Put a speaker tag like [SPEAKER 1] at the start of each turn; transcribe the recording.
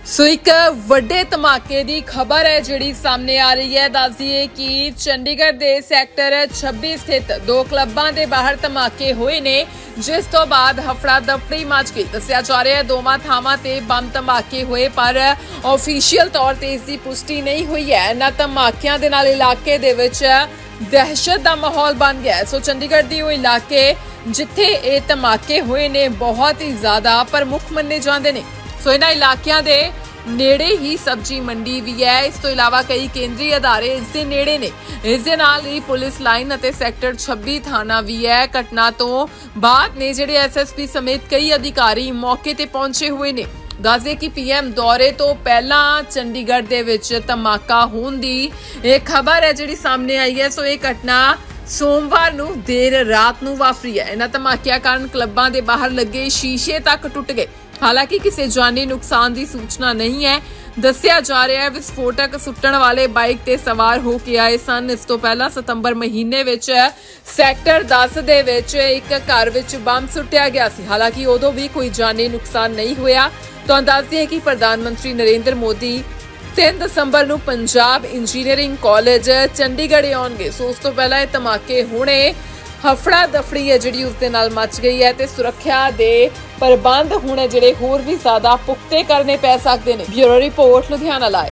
[SPEAKER 1] सो एक ਵੱਡੇ ਧਮਾਕੇ ਦੀ खबर है जिहड़ी सामने आ रही है। दस दिए कि चंडीगढ़ के सैक्टर 26 स्थित दो क्लबां के बाहर धमाके हुए ने, जिस तो बाद हफड़ा दफड़ी मच गई। दस्सिया जा रहा है दोवां थावां ते बम धमाके हुए, पर ऑफिशियल तौर ते इसकी पुष्टि नहीं हुई है। इन्हां धमाकियां दे नाल इलाके दे विच दहशत का माहौल बन गया है। सो चंडीगढ़ दी वो इलाके जिथे ये धमाके हुए ने बहुत ही ज्यादा प्रमुख मन्ने जाते हैं। सो इन्हां इलाकिਆਂ ਦੇ नेड़े ही सब्जी मंडी भी है। इस तो इलावा कई केंद्रीय अदारे इस दे नेड़े ने। इस दे नाल ही पुलिस लाइन अते सैक्टर 26 थाना भी है। घटना तो बाद ने जिहड़े SSP समेत कई अधिकारी मौके ते पहुंचे हुए ने। दस दे कि PM दौरे तो पहला चंडीगढ़ दे विच धमाका होण दी एक खबर है जिहड़ी सामने आई है। सो ये घटना सोमवार नूं देर रात नूं वापरी है। इन्हां धमाकिਆਂ कारण क्लबां दे बाहर लगे शीशे तक टुट गए। हालांकि किसी जानी नुकसान की सूचना नहीं है। दस्सिया जा रहा है विस्फोटक सुट्टण वाले बाइक ते सवार होके आए सन। इस तो पहला सितंबर महीने विच सैक्टर 10 दे विच एक घर विच बम सुट्टिया गया सी। हालांकि उदों भी कोई जानी नुकसान नहीं होया। तो दस दिए कि प्रधानमंत्री नरेंद्र मोदी 3 दसंबर नूं पंजाब इंजीनियरिंग कॉलेज चंडीगढ़ आउणगे। सो उस तो पहला ये धमाके होने हफड़ा दफड़ी है जिहड़ी उस दे नाल मच गई है। ते सुरक्षा दे प्रबंध हुण जिहड़े होर भी ज्यादा पुख्ते करने पै सकदे ने। Bureau report Ludhiana live.